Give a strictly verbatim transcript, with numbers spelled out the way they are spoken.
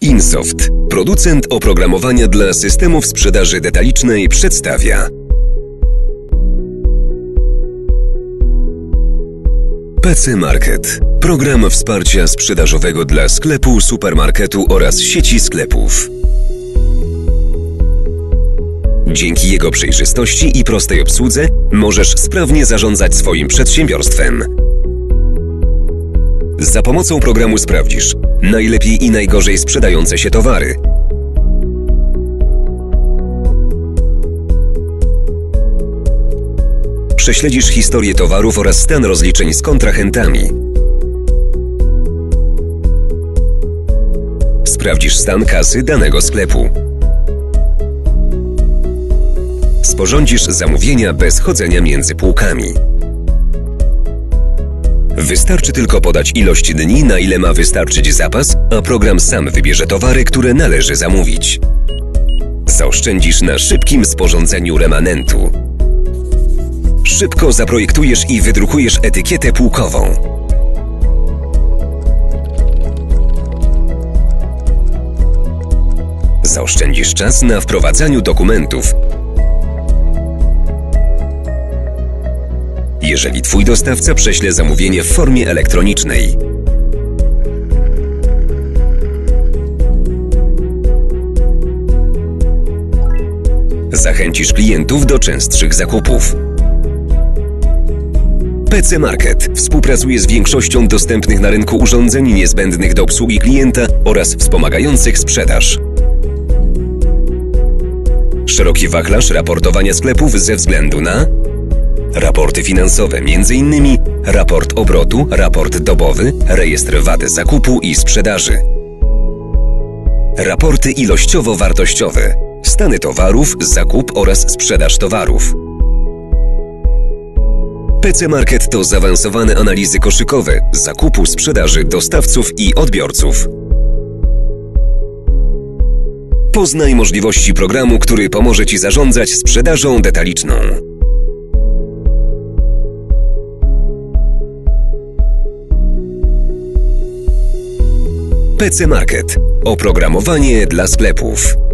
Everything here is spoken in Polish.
Insoft, producent oprogramowania dla systemów sprzedaży detalicznej, przedstawia P C Market. Program wsparcia sprzedażowego dla sklepu, supermarketu oraz sieci sklepów. Dzięki jego przejrzystości i prostej obsłudze możesz sprawnie zarządzać swoim przedsiębiorstwem. Za pomocą programu sprawdzisz najlepiej i najgorzej sprzedające się towary, prześledzisz historię towarów oraz stan rozliczeń z kontrahentami. Sprawdzisz stan kasy danego sklepu. Sporządzisz zamówienia bez chodzenia między półkami. Wystarczy tylko podać ilość dni, na ile ma wystarczyć zapas, a program sam wybierze towary, które należy zamówić. Zaoszczędzisz na szybkim sporządzeniu remanentu. Szybko zaprojektujesz i wydrukujesz etykietę półkową. Zaoszczędzisz czas na wprowadzaniu dokumentów, jeżeli Twój dostawca prześle zamówienie w formie elektronicznej. Zachęcisz klientów do częstszych zakupów. P C Market współpracuje z większością dostępnych na rynku urządzeń niezbędnych do obsługi klienta oraz wspomagających sprzedaż. Szeroki wachlarz raportowania sklepów ze względu na raporty finansowe, między innymi raport obrotu, raport dobowy, rejestr wad zakupu i sprzedaży. Raporty ilościowo-wartościowe, stany towarów, zakup oraz sprzedaż towarów. P C Market to zaawansowane analizy koszykowe, zakupu, sprzedaży, dostawców i odbiorców. Poznaj możliwości programu, który pomoże Ci zarządzać sprzedażą detaliczną. P C Market. Oprogramowanie dla sklepów.